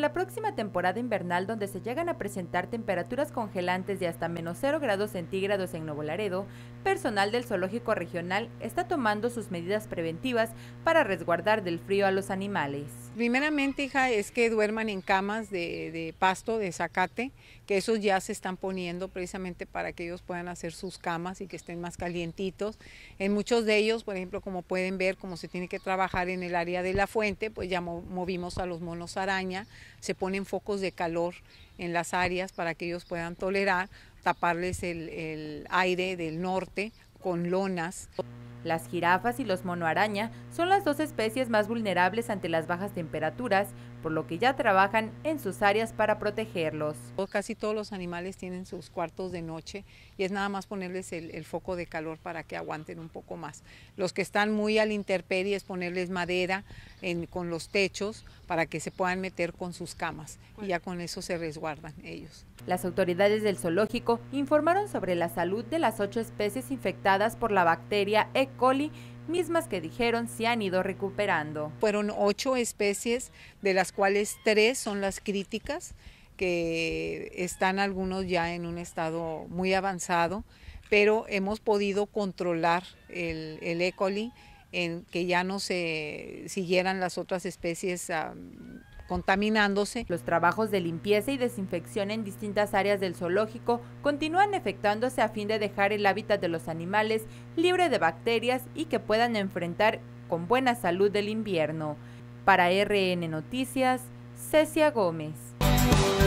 la próxima temporada invernal, donde se llegan a presentar temperaturas congelantes de hasta -0 °C en Nuevo Laredo, personal del zoológico regional está tomando sus medidas preventivas para resguardar del frío a los animales. Primeramente, hija, es que duerman en camas de pasto, de zacate, que esos ya se están poniendo precisamente para que ellos puedan hacer sus camas y que estén más calientitos. En muchos de ellos, por ejemplo, como pueden ver, como se tiene que trabajar en el área de la fuente, pues ya movimos a los monos araña, se ponen focos de calor en las áreas para que ellos puedan tolerar, taparles el aire del norte con lonas. Las jirafas y los monoaraña son las dos especies más vulnerables ante las bajas temperaturas, por lo que ya trabajan en sus áreas para protegerlos. Casi todos los animales tienen sus cuartos de noche y es nada más ponerles el foco de calor para que aguanten un poco más. Los que están muy a la intemperie es ponerles madera con los techos para que se puedan meter con sus camas y ya con eso se resguardan ellos. Las autoridades del zoológico informaron sobre la salud de las 8 especies infectadas por la bacteria E. coli, mismas que dijeron se han ido recuperando. Fueron 8 especies, de las cuales 3 son las críticas, que están algunos ya en un estado muy avanzado, pero hemos podido controlar el E. coli en que ya no se siguieran las otras especies contaminándose. Los trabajos de limpieza y desinfección en distintas áreas del zoológico continúan efectuándose a fin de dejar el hábitat de los animales libre de bacterias y que puedan enfrentar con buena salud el invierno. Para RN Noticias, Cecia Gómez.